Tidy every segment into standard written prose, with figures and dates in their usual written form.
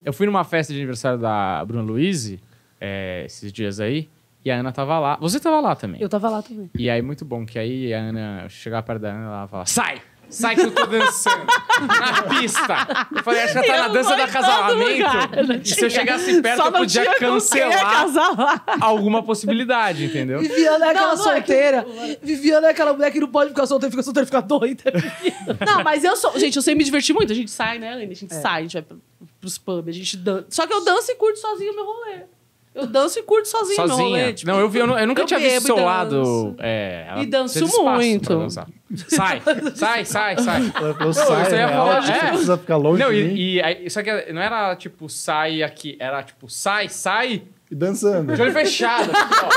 Eu fui numa festa de aniversário da Bruna Luiz, esses dias aí, e a Ana tava lá. Você tava lá também. Eu tava lá também. E aí, muito bom, que aí a Ana, eu chegava perto da Ana e ela falava, sai! Sai que eu tô dançando na pista. Eu falei, acho que ela tá na dança do acasalamento. E se eu chegasse perto, eu podia cancelar alguma possibilidade, entendeu? Viviana é aquela solteira. Viviana é aquela mulher que não pode ficar solteira, fica doida. Não, mas eu sou... Gente, eu sei me divertir muito. A gente sai, né, Aline? A gente sai, a gente vai pros pubs, a gente dança. Só que eu danço e curto sozinho o meu rolê. Eu danço e curto sozinho meu rolê. Tipo, não, eu nunca tinha visto o seu lado. E danço muito. Sai. Você ia falar precisa ficar longe não, de mim. só que não era tipo, sai aqui. Era tipo, sai. E dançando. De olho fechado.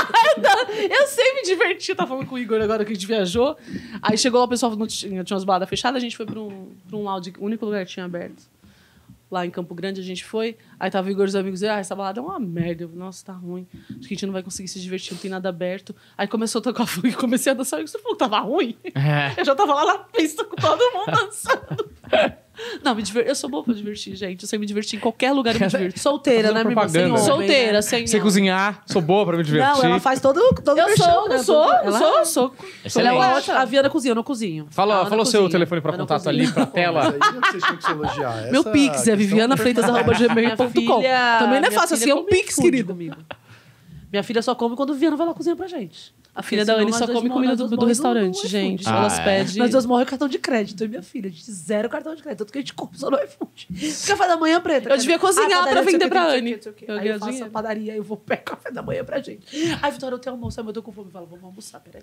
Eu sei me divertir. Eu tava falando com o Igor agora que a gente viajou. Aí chegou lá, o pessoal tinha umas baladas fechadas. A gente foi pra um lounge, o único lugar que tinha aberto. Lá em Campo Grande a gente foi, aí tava o Igor e os amigos, essa balada é uma merda. Eu, nossa, tá ruim. Acho que a gente não vai conseguir se divertir, não tem nada aberto. Aí começou a tocar fogo e comecei a dançar. Você falou que tava ruim? Eu já tava lá na pista com todo mundo dançando. Não, eu sou boa pra divertir, gente. Eu sei me divertir em qualquer lugar, eu me divirto. Solteira, né, minha irmã? Sem homem, solteira, né? sem Sei cozinhar, sou boa pra me divertir. Não, ela faz todo eu sou. Ela é ótima. A Viana cozinha, eu não cozinho. Fala o seu telefone pra contato ali pra tela. Mas aí vocês têm que se elogiar. Meu Pix é vivianafreitas@gmail.com. Também não é fácil assim, é um Pix, querido. Minha filha só come quando o Viana vai lá cozinhar pra gente. A filha da Anne só come comida do restaurante, gente. Elas pedem... Nós duas morrem cartão de crédito. Eu e minha filha, a gente zero cartão de crédito. Tanto que a gente compra só no iFood. Café da manhã, Preta. Eu devia cozinhar pra vender pra Anne. Aí eu faço a padaria, eu vou pegar café da manhã pra gente. Aí, Vitória, eu tenho almoço. Aí eu tô com fome. Eu falo, vamos almoçar, peraí.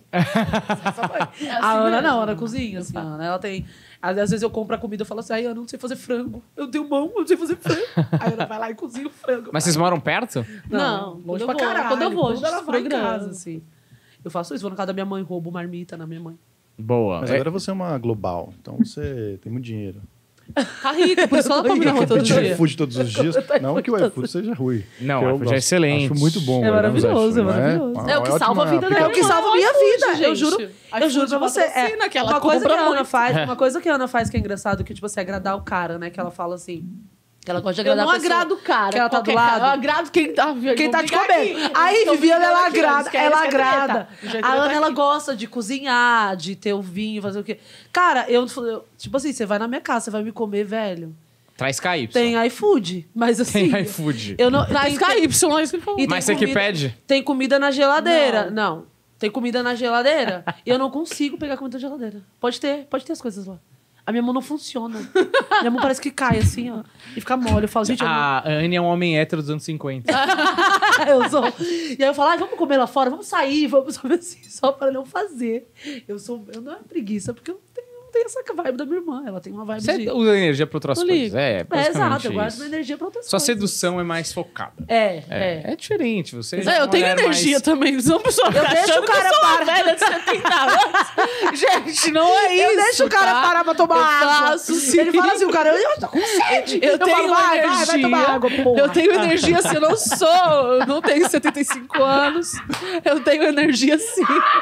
A Ana não, a Ana cozinha, assim. Ela tem... Às vezes eu compro a comida e falo assim, Ana, eu não sei fazer frango. Eu tenho mão, eu não sei fazer frango. Aí ela vai lá e cozinha o frango. Mas vocês moram perto? Não, longe pra caralho. Quando eu vou, a gente ela vai em programa. casa, assim. Eu faço isso, vou na casa da minha mãe, roubo marmita na minha mãe. Boa. Mas agora você é uma global, então você tem muito dinheiro. Tá rica, por isso que ela come na rua todo Pedir dia. iFood todos os dias. Não que o iFood seja ruim. Não, que o eu iFood é gosto. excelente. Acho muito bom. É maravilhoso, é maravilhoso. É o que salva a vida dela. É o que salva a minha vida, gente. eu juro pra você. Uma coisa que a Ana faz, uma coisa que a Ana faz que é engraçado, que tipo, você agradar o cara, né? Que ela fala assim... Ela gosta de agradar eu não a pessoa agrado o cara. que ela tá do lado. Eu agrado quem tá te comendo. Aí, Viviana, ela agrada. A Ana, ela gosta de cozinhar, de ter o vinho, fazer o quê. Cara, eu tipo assim, você vai na minha casa, você vai me comer, velho. Traz KY. Tem iFood, mas assim... Tem iFood. Eu não, Traz KY, é isso que ele falou. Mas você que pede? Tem comida na geladeira. Não. Tem comida na geladeira e eu não consigo pegar comida na geladeira. Pode ter as coisas lá. A minha mão não funciona. Minha mão parece que cai assim, ó. E fica mole. Eu falo, gente... A Anne é um homem hétero dos anos 50. Eu sou. E aí eu falo, vamos comer lá fora, vamos sair, vamos assim, só para não fazer. Eu não é preguiça, porque eu não tenho essa vibe da minha irmã. Ela tem uma vibe Você usa energia pra outras coisas. Exato, eu guardo minha energia pra outras Sua coisas. sedução é mais focada. É diferente. Você eu tenho energia também. Não pessoa eu deixo o cara parar. Velha de 70 anos. Gente, não é isso. Eu deixo o cara parar pra tomar água. Faço, sim. Ele fala assim, o cara, eu tô com sede. Eu tenho falo, energia. vai tomar água, porra. Eu tenho energia assim, eu não tenho 75 anos. Eu tenho energia sim.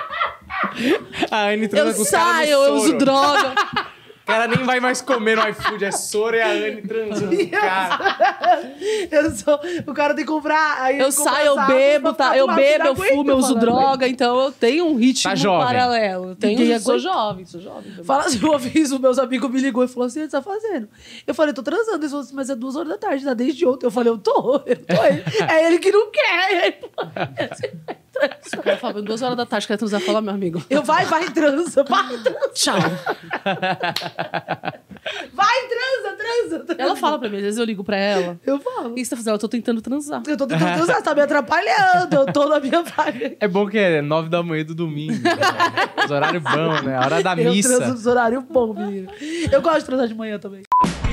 A Anne transa Eu com os caras no saio, eu soro. uso droga. O cara nem vai mais comer no iFood, é soro e a Anne transando com o cara. O cara tem que comprar. Aí Eu saio, eu bebo, tá? Eu bebo, eu fumo, eu uso droga, então eu tenho um ritmo paralelo. Sou jovem. Fala assim, uma vez os meus amigos me ligou e falou assim, o que você tá fazendo? Eu falei, tô transando. Eles falaram assim, mas é 2 horas da tarde, tá desde ontem. Eu falei, eu tô. É ele que não quer. Se o cara fala, 2 horas da tarde, quer transar, fala, meu amigo. Vai, transa. Tchau. Vai, transa. Ela fala pra mim, às vezes eu ligo pra ela. Eu falo. O que você tá fazendo? Eu tô tentando transar. Eu tô tentando transar, você tá me atrapalhando. Eu tô na minha vibe. É bom que é 9 da manhã do domingo. Né? Os horários bons, né? A hora da missa. Eu transo nos horários bons, menino. Eu gosto de transar de manhã também.